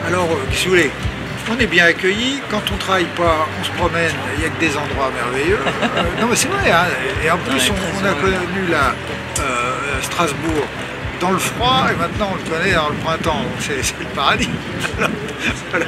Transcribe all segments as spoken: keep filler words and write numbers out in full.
Alors, euh, qu'est-ce que vous voulez? On est bien accueillis. Quand on ne travaille pas, on se promène. Il n'y a que des endroits merveilleux. Euh, non, mais c'est vrai. Hein. Et en plus, on, on a connu la, euh, Strasbourg dans le froid et maintenant on le connaît dans le printemps. Donc c'est le paradis. Alors, voilà.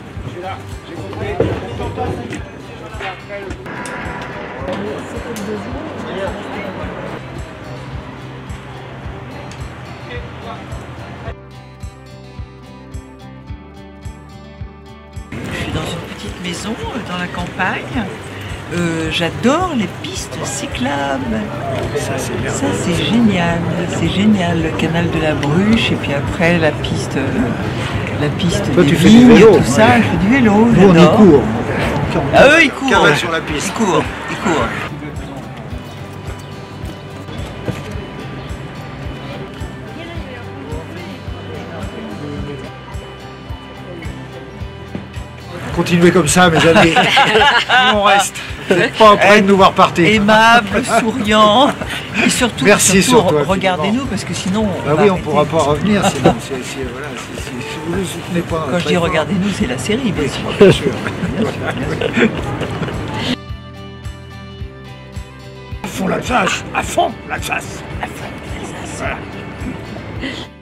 Je suis dans une petite maison dans la campagne. Euh, J'adore les pistes cyclables. Ça c'est Ça c'est génial, c'est génial. Le canal de la Bruche et puis après la piste, euh, la piste Toi, des tu fais vignes, du vélo, tout ça. ouais. Je fais du vélo. Nous on y j'adore. court. Ah eux ils courent. Cavale sur la piste. Ils courent, ils courent. Continuez comme ça, mes amis. Nous, on reste. Vous n'êtes pas prêts de nous voir partir. Aimable, souriant. Et surtout, Merci surtout surtout, regardez-nous parce que sinon. Bah va oui, on ne arrêter. pourra pas revenir sinon. C'est, c'est, voilà, c'est, c'est, si vous ne soutenez pas. Quand je dis regardez-nous, c'est la série, bien sûr. Bien sûr. À fond l'Alsace, à fond l'Alsace. À fond, Alsace. Voilà.